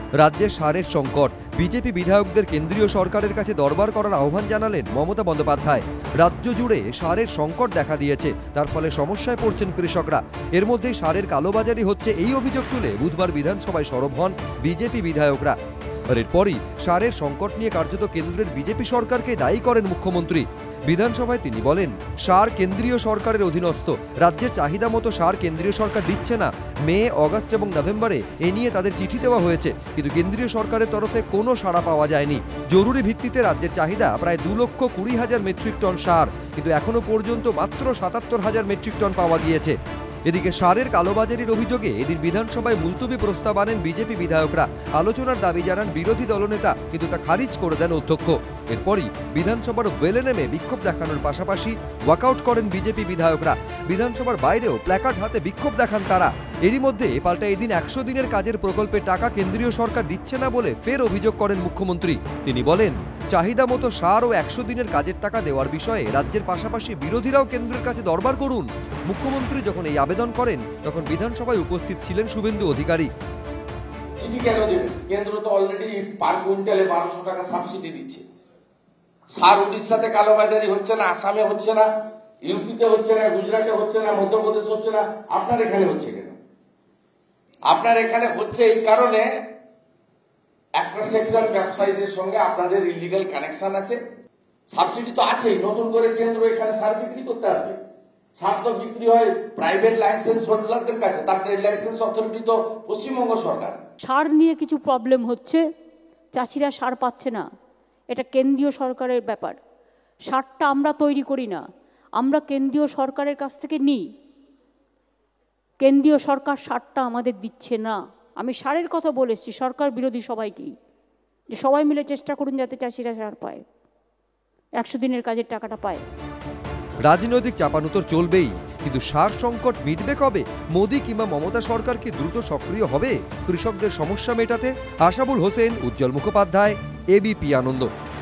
রাজ্যে সারের সংকট, বিজেপি বিধায়কদের কেন্দ্রীয় সরকারের কাছে দরবার করার আহ্বান জানালেন মমতা বন্দ্যোপাধ্যায়। রাজ্য জুড়ে সারের সংকট দেখা দিয়েছে, তার ফলে সমস্যায় পড়ছেন কৃষকরা। এর মধ্যেই সারের কালোবাজারি হচ্ছে এই অভিযোগ তুলে বুধবার বিধানসভায় সরব হন বিজেপি বিধায়করা। আর এরপরই সারের সংকট নিয়ে কার্যত কেন্দ্রের বিজেপি সরকারকে দায়ী করেন মুখ্যমন্ত্রী। বিধানসভায় তিনি বলেন, সার কেন্দ্রীয় সরকারের অধীনস্থ, রাজ্যের চাহিদা মতো সার কেন্দ্রীয় সরকার দিচ্ছে না। মে, অগাস্ট এবং নভেম্বরে এ নিয়ে তাদের চিঠি দেওয়া হয়েছে, কিন্তু কেন্দ্রীয় সরকারের তরফে কোনো সাড়া পাওয়া যায়নি। জরুরি ভিত্তিতে রাজ্যের চাহিদা প্রায় 2,20,000 মেট্রিক টন সার, কিন্তু এখনো পর্যন্ত মাত্র 77,000 মেট্রিক টন পাওয়া গিয়েছে। এদিকে সারের কালোবাজারির অভিযোগে এদিন বিধানসভায় মুলতবি প্রস্তাব আনেন বিজেপি বিধায়করা। আলোচনার দাবি জানান বিরোধী দলনেতা, কিন্তু তা খারিজ করে দেন অধ্যক্ষ। এরপরই বিধানসভার ওয়েলে নেমে বিক্ষোভ দেখানোর পাশাপাশি ওয়াকআউট করেন বিজেপি বিধায়করা। বিধানসভার বাইরেও প্ল্যাকার্ড হাতে বিক্ষোভ দেখান তারা। এরই মধ্যে পাল্টা এদিন 100 দিনের কাজের প্রকল্পে টাকা কেন্দ্রীয় সরকার দিচ্ছে না বলে ফের অভিযোগ করেন মুখ্যমন্ত্রী। তিনি বলেন, চাহিদা মতো সার ও 100 দিনের কাজের টাকা দেওয়ার বিষয়ে রাজ্যের পাশাপাশি বিরোধীরাও কেন্দ্রের কাছে দরবার করুন। মুখ্যমন্ত্রী যখন এই আবেদন করেন, তখন বিধানসভায় উপস্থিত ছিলেন শুভেন্দু অধিকারী। চিঠি কেন দেবেন? কেন্দ্র তো অলরেডি পার কুইন্টালে 1200 টাকা সাবসিডি দিচ্ছে। সার উড়িষ্যাতে কালোবাজারি হচ্ছে না, আসামে হচ্ছে না, ইউপিতে হচ্ছে না, গুজরাটে হচ্ছে না, মধ্যপ্রদেশ হচ্ছে না, আপনার এখানে হচ্ছে কেন? আপনার এখানে হচ্ছে এই কারণে একটা সেকশন ব্যবসায়ীদের সঙ্গে আপনাদের ইলিগাল কানেকশন আছে। সাবসিডি তো আছেই, নতুন করে কেন্দ্র এখানে সার বিক্রি করতে আসবে। সার তো বিক্রি হয় প্রাইভেট লাইসেন্স হোল্ডারদের কাছে, তার ট্রেড লাইসেন্স অথরিটি তো পশ্চিমবঙ্গ সরকার। সার নিয়ে কিছু প্রবলেম হচ্ছে, চাষিরা সার পাচ্ছে না, এটা কেন্দ্রীয় সরকারের ব্যাপার। সারটা আমরা তৈরি করি না, আমরা কেন্দ্রীয় সরকারের কাছ থেকে নিই। কেন্দ্রীয় সরকার সারটা আমাদের দিচ্ছে না। আমি সারের কথা বলেছি সরকার বিরোধী সবাইকেই, যে সবাই মিলে চেষ্টা করুন যাতে চাষিরা সার পায়, 100 দিনের কাজের টাকাটা পায়। রাজনৈতিক চাপানুতর চলবেই, কিন্তু সার সংকট মিটবে কবে? মোদী কিংবা মমতা সরকার কি দ্রুত সক্রিয় হবে কৃষকদের সমস্যা মেটাতে? আশাবুল হোসেন, উজ্জ্বল মুখোপাধ্যায়, এবিপি আনন্দ।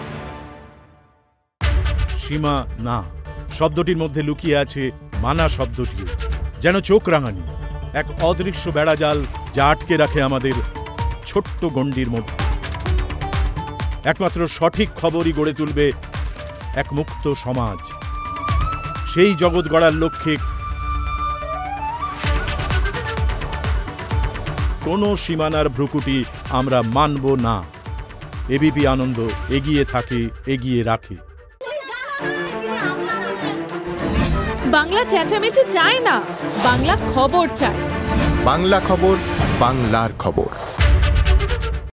সীমা না শব্দটির মধ্যে লুকিয়ে আছে মানা শব্দটিও, যেন চোখ রাঙানি এক অদৃশ্য বেড়াজাল যা আটকে রাখে আমাদের ছোট্ট গণ্ডির মধ্যে। একমাত্র সঠিক খবরই গড়ে তুলবে এক মুক্ত সমাজ। সেই জগৎ গড়ার লক্ষ্যে কোনো সীমানার ভ্রুকুটি আমরা মানব না। এবিপি আনন্দ এগিয়ে থাকে, এগিয়ে রাখে। বাংলা চেঁচামেচি চায় না, বাংলা খবর চায়। বাংলা খবর, বাংলার খবর।